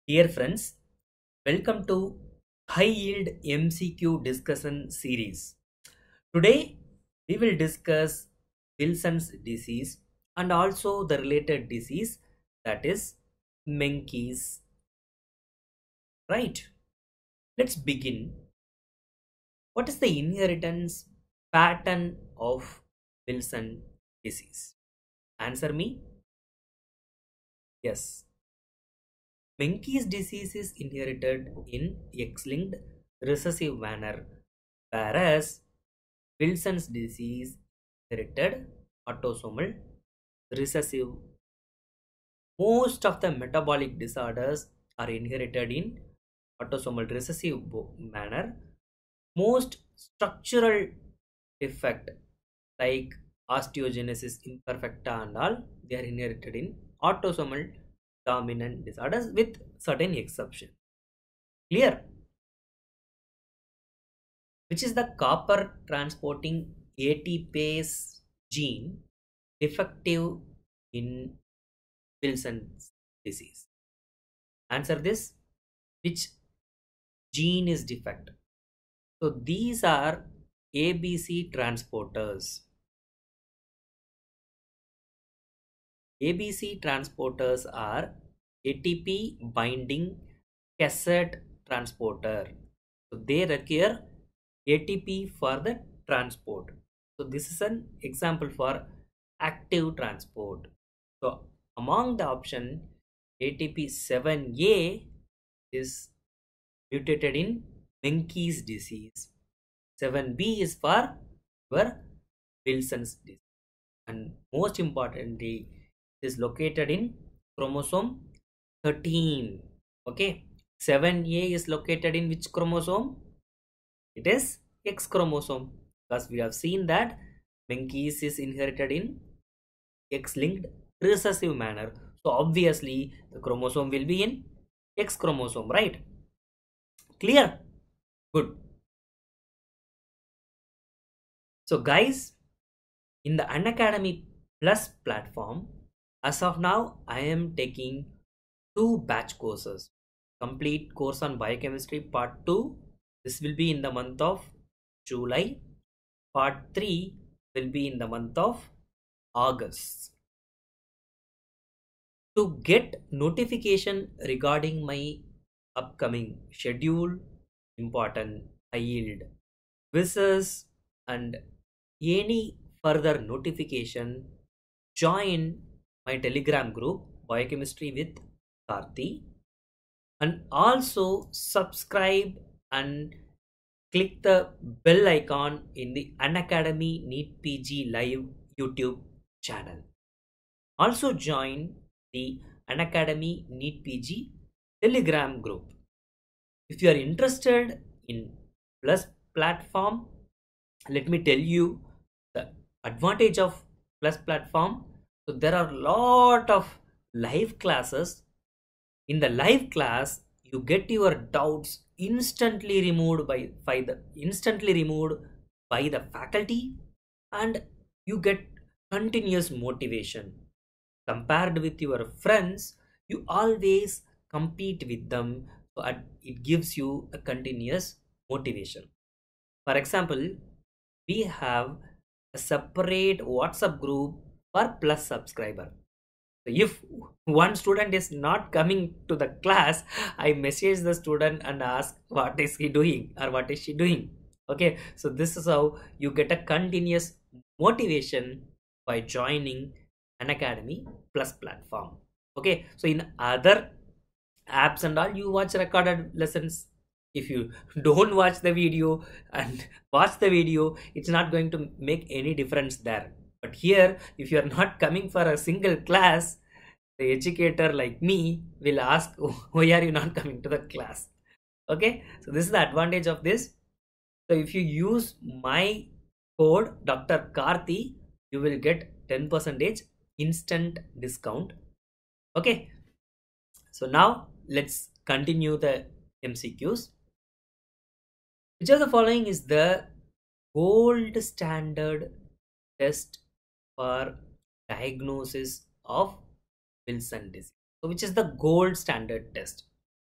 Dear friends, welcome to High Yield MCQ discussion series. Today we will discuss Wilson's disease and also the related disease, that is Menkes. Right? Let's begin. What is the inheritance pattern of Wilson disease? Answer me. Yes. Menkes disease is inherited in X-linked recessive manner, whereas Wilson's disease inherited autosomal recessive. Most of the metabolic disorders are inherited in autosomal recessive manner. Most structural defect like osteogenesis imperfecta and all, they are inherited in autosomal dominant disorders with certain exception. Clear? Which is the copper transporting ATPase gene defective in Wilson's disease? Answer this. Which gene is defect? So these are ABC transporters. ABC transporters are ATP binding cassette transporter. So they require ATP for the transport. So this is an example for active transport. So among the option, ATP7A is mutated in Menkes disease. 7B is for your Wilson's disease. And most importantly, it is located in chromosome 13. Okay. 7A is located in which chromosome? It is X chromosome, because we have seen that Menkes is inherited in X-linked recessive manner. So obviously the chromosome will be in X chromosome, right? Clear? Good. So guys, in the Unacademy Plus platform, as of now, I am taking 2 batch courses. Complete course on biochemistry part 2. This will be in the month of July. Part 3 will be in the month of August. To get notification regarding my upcoming schedule, important high yield quizzes, and any further notification, join my Telegram group Biochemistry with Karthi, and also subscribe and click the bell icon in the Unacademy NEET PG live YouTube channel. Also join the Unacademy NEET PG Telegram group. If you are interested in Plus platform, let me tell you the advantage of Plus platform. So there are lot of live classes. In the live class, you get your doubts instantly removed by the faculty, and you get continuous motivation. Compared with your friends, you always compete with them, so it gives you a continuous motivation. For example, we have a separate WhatsApp group for Plus subscriber. So if one student is not coming to the class, I message the student and ask what is he doing or what is she doing. Okay, so this is how you get a continuous motivation by joining Unacademy Plus platform. Okay, so in other apps and all, you watch recorded lessons. If you don't watch the video and watch the video, it's not going to make any difference there. But here, if you are not coming for a single class, the educator like me will ask, why are you not coming to the class? Okay, so this is the advantage of this. So if you use my code Dr. Karthi, you will get 10% instant discount. Okay, so now let's continue the MCQs. Which of the following is the gold standard test for diagnosis of Wilson disease? So which is the gold standard test?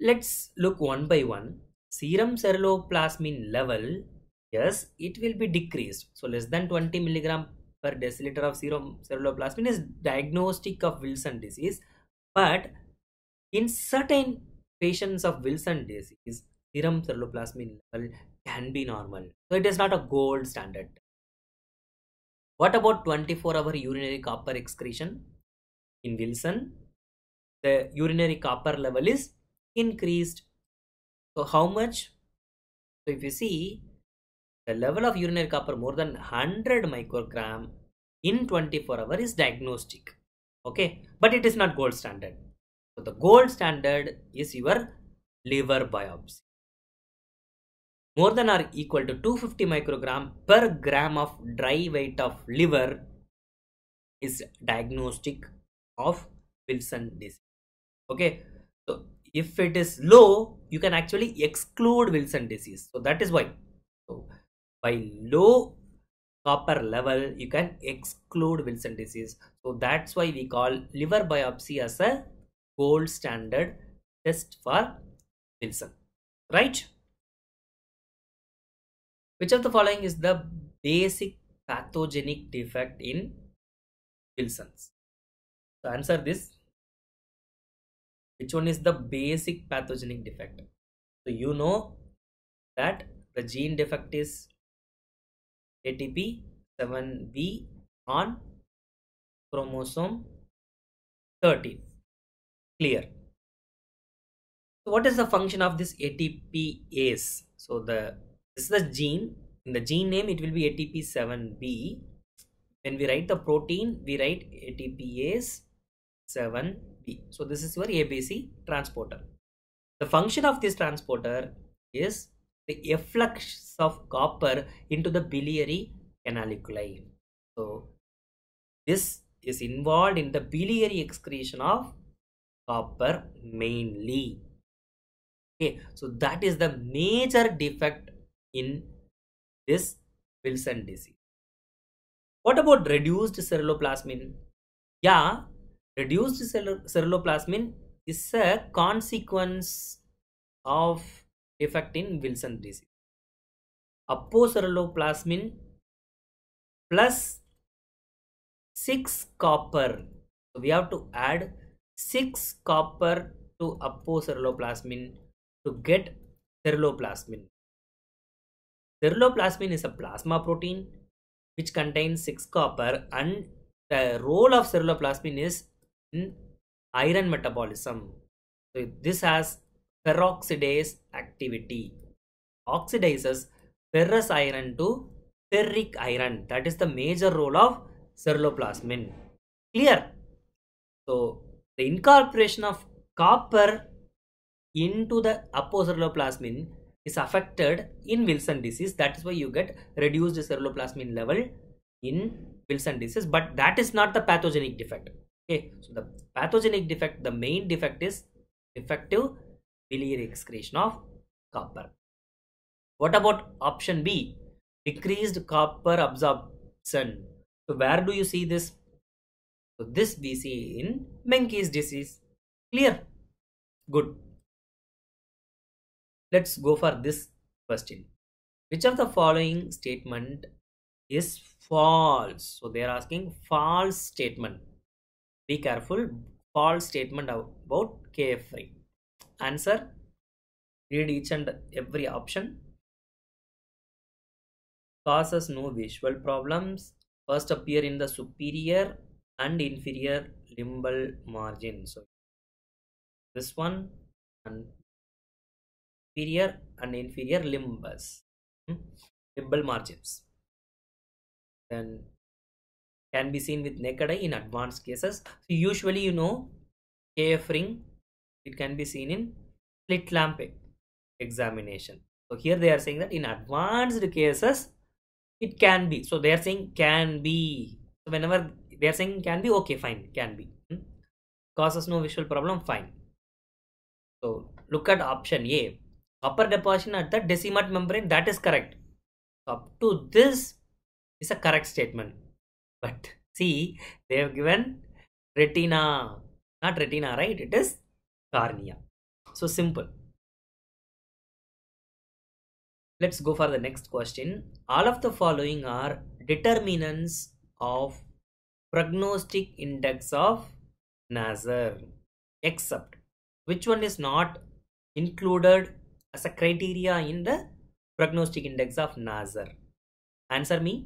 let's look one by one. Serum ceruloplasmin level, yes, it will be decreased. So less than 20 milligram per deciliter of serum ceruloplasmin is diagnostic of Wilson disease. But in certain patients of Wilson disease, serum ceruloplasmin level can be normal. So it is not a gold standard. What about 24-hour urinary copper excretion? In Wilson, the urinary copper level is increased. So how much? So if you see the level of urinary copper more than 100 microgram in 24 hours is diagnostic. Okay, but it is not gold standard. So the gold standard is your liver biopsy. More than or equal to 250 microgram per gram of dry weight of liver is diagnostic of Wilson disease. Okay, so if it is low, you can actually exclude Wilson disease. So that is why. So by low copper level, you can exclude Wilson disease. So that's why we call liver biopsy as a gold standard test for Wilson, right? Which of the following is the basic pathogenic defect in Wilson's? So answer this. Which one is the basic pathogenic defect? So you know that the gene defect is ATP7B on chromosome 13. Clear. So what is the function of this ATPase? So this is the gene. In the gene name, it will be ATP7B. When we write the protein, we write ATPase 7B. So this is your ABC transporter. The function of this transporter is the efflux of copper into the biliary canaliculi. So this is involved in the biliary excretion of copper mainly. Okay, so that is the major defect in this Wilson disease. What about reduced ceruloplasmin? Yeah, reduced ceruloplasmin is a consequence of defect in Wilson disease. Apoceruloplasmin plus 6 copper. So we have to add 6 copper to apoceruloplasmin to get ceruloplasmin. Ceruloplasmin is a plasma protein which contains 6 copper, and the role of ceruloplasmin is in iron metabolism. So this has peroxidase activity. Oxidizes ferrous iron to ferric iron. That is the major role of ceruloplasmin. Clear? So the incorporation of copper into the apoceruloplasmin is affected in Wilson disease. That is why you get reduced ceruloplasmin level in Wilson disease, but that is not the pathogenic defect. Okay, so the pathogenic defect, the main defect is effective biliary excretion of copper. What about option B? Decreased copper absorption. So where do you see this? So this we see in Menkes disease. Clear? Good. Let's go for this question. Which of the following statement is false? So they are asking false statement. Be careful. False statement about KF3. Answer. Read each and every option. Causes no visual problems. First appear in the superior and inferior limbal margin. So this one, and superior and inferior limbus, limbal margins. Then can be seen with naked eye in advanced cases. So usually, you know, KF ring, it can be seen in slit lamp examination. So here they are saying that in advanced cases, it can be. So they are saying can be. So whenever they are saying can be, okay, fine, can be. Causes no visual problem, fine. So look at option A. Copper deposition at the decimate membrane, that is correct. Up to this is a correct statement. But see, they have given retina. Not retina, right? It is cornea. So simple. Let's go for the next question. All of the following are determinants of prognostic index of Nazar, except which one is not included as a criteria in the prognostic index of Nazar? Answer me.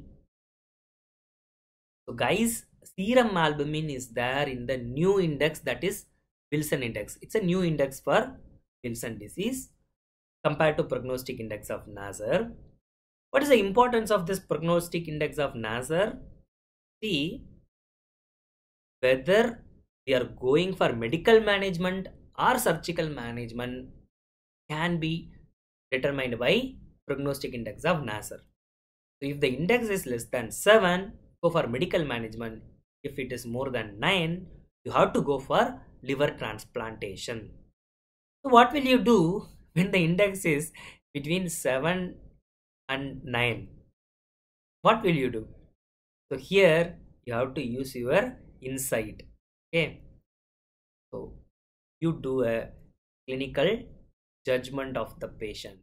So guys, serum albumin is there in the new index, that is Wilson index. It's a new index for Wilson disease compared to prognostic index of Nazar. What is the importance of this prognostic index of Nazar? See, whether we are going for medical management or surgical management can be determined by prognostic index of Nazar. So if the index is less than 7, go for medical management. If it is more than 9, you have to go for liver transplantation. So what will you do when the index is between 7 and 9? What will you do? So here you have to use your insight. Okay. So you do a clinical judgment of the patient.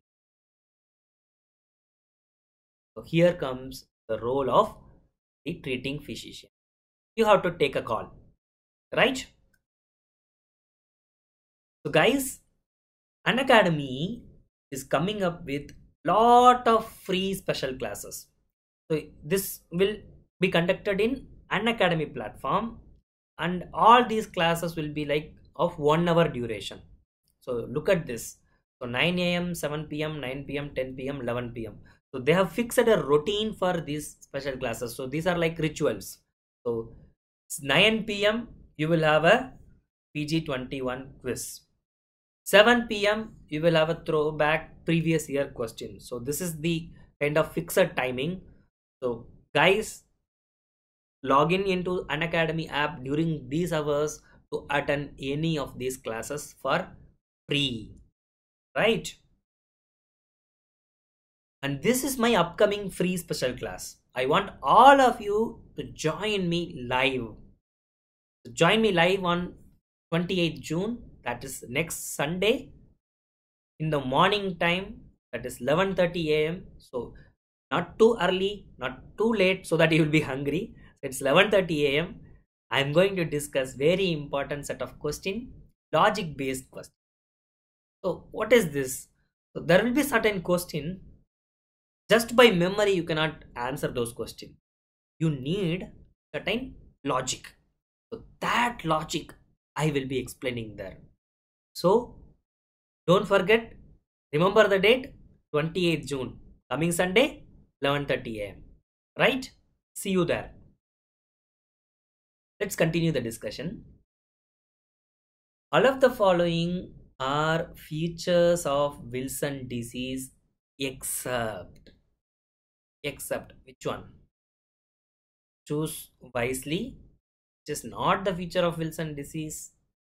So here comes the role of the treating physician. You have to take a call, right? So guys, Unacademy is coming up with lot of free special classes. So this will be conducted in Unacademy platform, and all these classes will be like of 1 hour duration. So look at this. So 9 a.m., 7 p.m., 9 p.m., 10 p.m., 11 p.m. So they have fixed a routine for these special classes. So these are like rituals. So 9 p.m. you will have a PG21 quiz. 7 p.m. you will have a throwback previous year question. So this is the kind of fixed timing. So guys, log in into Unacademy app during these hours to attend any of these classes for free, right? And this is my upcoming free special class. I want all of you to join me live. So join me live on 28th June, that is next Sunday, in the morning time, that is 11:30 a.m. So not too early, not too late, so that you will be hungry. So it's 11:30 a.m. I am going to discuss very important set of question, logic based question. So what is this? So there will be certain question. Just by memory you cannot answer those questions. You need certain logic. So that logic I will be explaining there. So don't forget, remember the date, 28th June, coming Sunday, 11:30 a.m. Right? See you there. Let's continue the discussion. All of the following are features of Wilson disease except which one? Choose wisely, which is not the feature of Wilson disease.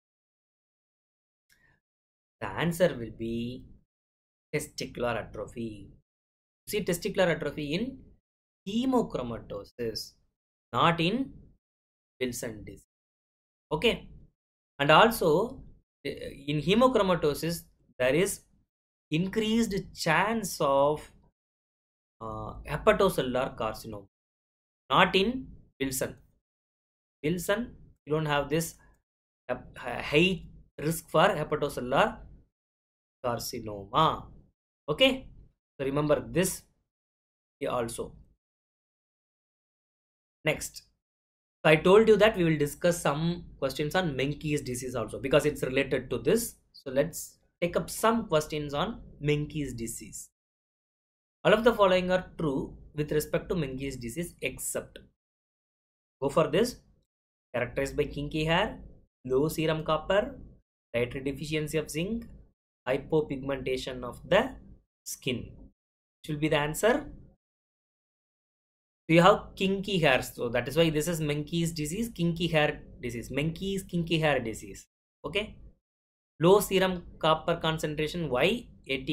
The answer will be testicular atrophy. See testicular atrophy in hemochromatosis, not in Wilson disease. Okay. And also in hemochromatosis there is increased chance of hepatocellular carcinoma, not in Wilson. Wilson, you don't have this high risk for hepatocellular carcinoma. Okay, so remember this here also. Next, so I told you that we will discuss some questions on Menkes disease also because it's related to this. So let's take up some questions on Menkes disease. All of the following are true with respect to Menkes disease except. Go for this. Characterized by kinky hair, low serum copper, dietary deficiency of zinc, hypopigmentation of the skin. Which will be the answer? So you have kinky hair, so that is why this is Menkes disease, kinky hair disease, Menkes kinky hair disease. Okay. Low serum copper concentration, why?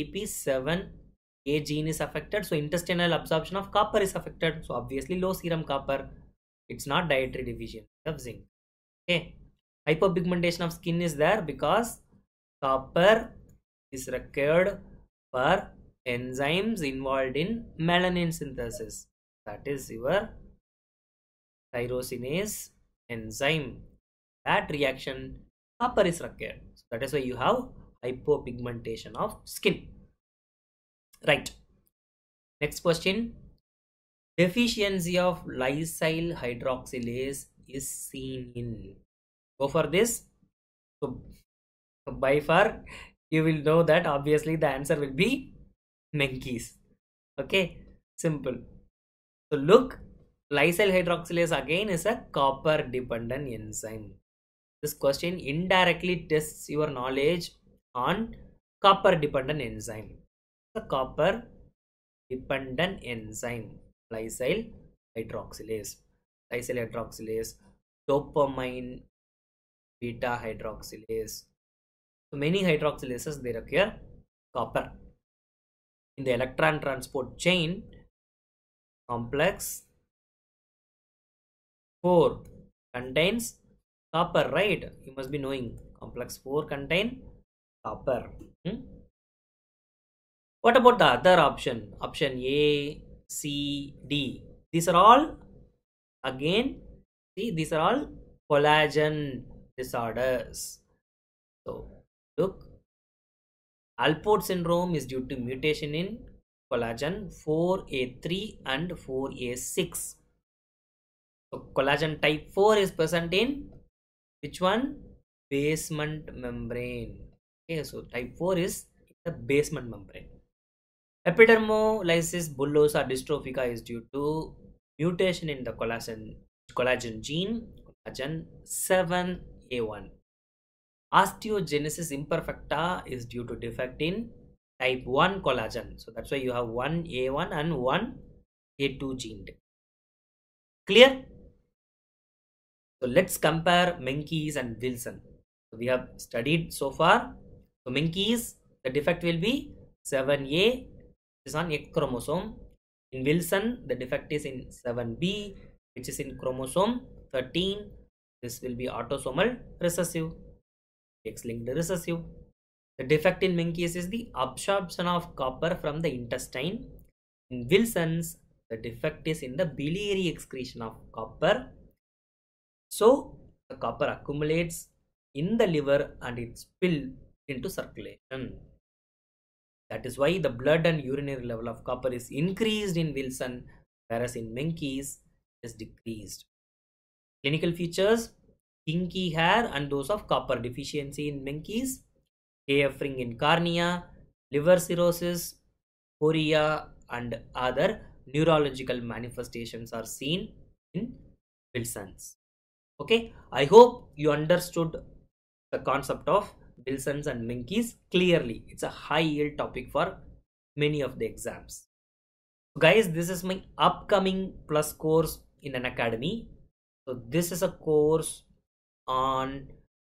ATP7A gene is affected, so intestinal absorption of copper is affected, so obviously low serum copper. It's not dietary deficiency of zinc. Okay. Hypopigmentation of skin is there because Copper is required for enzymes involved in melanin synthesis. That is your tyrosinase enzyme. That reaction, copper is required. So that is why you have hypopigmentation of skin. Right. Next question. Deficiency of lysyl hydroxylase is seen in. Go for this. So by far you will know that obviously the answer will be Menkes. Okay, simple. So look, lysyl hydroxylase again is a copper dependent enzyme. This question indirectly tests your knowledge on copper dependent enzyme. The copper dependent enzyme, lysyl hydroxylase. Lysyl hydroxylase, dopamine beta hydroxylase. So many hydroxylases they require copper. In the electron transport chain, complex 4 contains copper, right? You must be knowing complex 4 contain copper. What about the other option? Option A, C, D. These are all, again, see, these are all collagen disorders. So look, Alport syndrome is due to mutation in collagen 4A3 and 4A6. So collagen type 4 is present in which one? Basement membrane. Okay, so type 4 is the basement membrane. Epidermolysis bullosa dystrophica is due to mutation in the collagen gene, collagen 7A1. Osteogenesis imperfecta is due to defect in type 1 collagen. So that's why you have 1A1 and 1A2 gene. Clear? So let's compare Menkes and Wilson. So we have studied so far. So Menkes, the defect will be 7A, is on X chromosome. In Wilson, the defect is in 7B, which is in chromosome 13. This will be autosomal recessive, X-linked recessive. The defect in Menkes is the absorption of copper from the intestine. In Wilson's, the defect is in the biliary excretion of copper. So the copper accumulates in the liver and it spills into circulation. That is why the blood and urinary level of copper is increased in Wilson, whereas in Menkes is decreased. Clinical features: kinky hair and those of copper deficiency in Menkes, AF ring in cornea, liver cirrhosis, chorea, and other neurological manifestations are seen in Wilson's. Okay, I hope you understood the concept of Wilson's and Menkes clearly. It's a high yield topic for many of the exams. Guys, this is my upcoming plus course in Unacademy. So this is a course on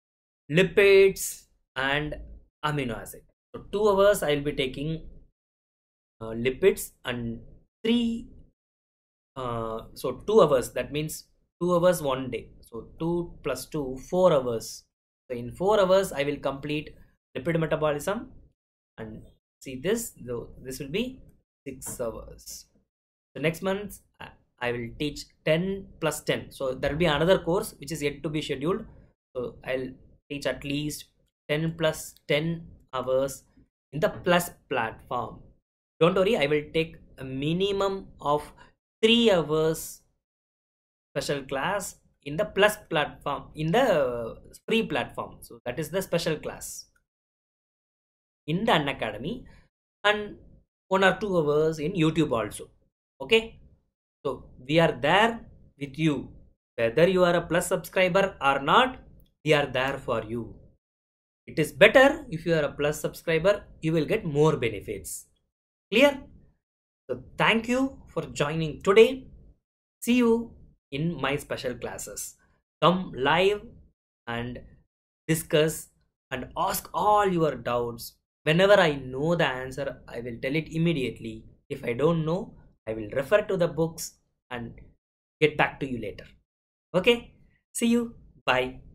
lipids and amino acid. So 2 hours I will be taking lipids and 3 so 2 hours, that means 2 hours one day. So 2 plus 2, 4 hours. So in 4 hours I will complete lipid metabolism, and see this, though this will be 6 hours. So next month I will teach 10 plus 10. So there will be another course which is yet to be scheduled. So I'll teach at least 10 plus 10 hours in the plus platform. Don't worry, I will take a minimum of 3 hours special class in the plus platform, in the free platform. So that is the special class in the Unacademy, and 1 or 2 hours in YouTube also. Okay, so we are there with you. Whether you are a plus subscriber or not, we are there for you. It is better if you are a plus subscriber, you will get more benefits. Clear? So thank you for joining today. See you in my special classes. Come live and discuss and ask all your doubts. Whenever I know the answer, I will tell it immediately. If I don't know, I will refer to the books and get back to you later. Okay? See you. Bye.